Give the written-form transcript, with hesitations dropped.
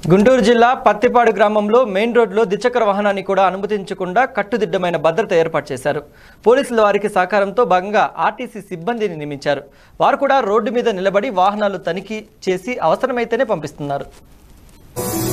గుంటూరు జిల్లా పత్తిపాడు గ్రామంలో మెయిన్ రోడ్లో ద్విచక్ర వాహనాన్ని కూడా అనుమతించకుండా కట్టుదిట్టమైన భద్రత ఏర్పాటు చేశారు. పోలీసుల వారికి సహకారంతో భాగంగా ఆర్టీసీ సిబ్బందిని నియమించారు. వారు కూడా రోడ్డు మీద నిలబడి వాహనాలు తనిఖీ చేసి అవసరమైతేనే పంపిస్తున్నారు.